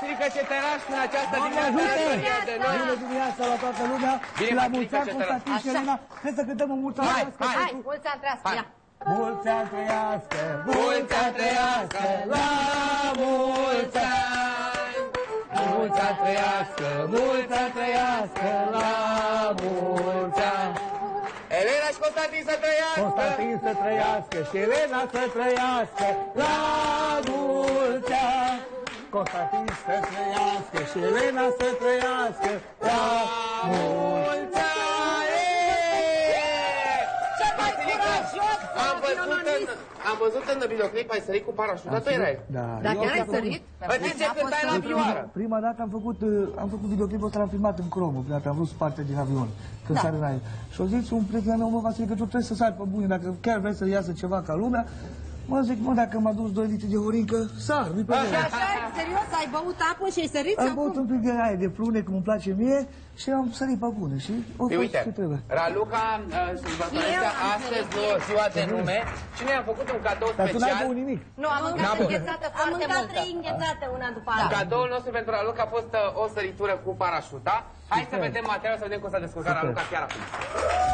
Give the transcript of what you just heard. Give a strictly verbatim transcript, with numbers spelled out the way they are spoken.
Patrică Cetăraș în această dimineață de noi. Bună dimineața la toată lumea. Bine, la Patrică mulți ani, Cetăraș. Constantin și Elena. Trebuie să cântăm o mulți ani trăiască. Hai, mulți ani trăiască, ia. Mulți ani trăiască, mulți ani trăiască, la mulți ani. Mulți ani trăiască, mulți ani trăiască, la mulți ani. Elena și Constantin să trăiască! Constantin să trăiască și Elena să trăiască, la mulți ani. Constantin să trăiască și Elena să trăiască, la mulți ani. Ce mai curajos, Am văzut în, am văzut în videoclip, ai sărit cu parașuta, tu erai? Da. Dar chiar ai sărit? Păi de ce cântai la vioară? Prima dată am făcut, am făcut videoclipul ăsta, l-am filmat în cromă, prima dată am vrut să parte din avion, când sar în aer. Și au zis un prieten meu, mă, Vasile, că tu trebuie să sari pe bune, dacă chiar vrei să iasă ceva ca lumea. Mă zic, mă, dacă m-a dus doi litri de horincă, sar, nu-i pe Și așa, serios, ai băut apă și ai sărit? Am băut un pic de aer de prune, cum îmi place mie, și am sărit pe bune și o Păi fost uite, ce trebuie. Raluca sărbătorește astăzi ziua de nume și noi am făcut un cadou Dar tu n-ai special. băut nimic. Nu, am mâncat înghețată Am foarte mâncat multă. trei înghețate una după alta. Cadoul nostru pentru Raluca a fost uh, o săritură cu parașuta. Hai să vedem materialul, să vedem cum s-a descurcat Raluca chiar acum.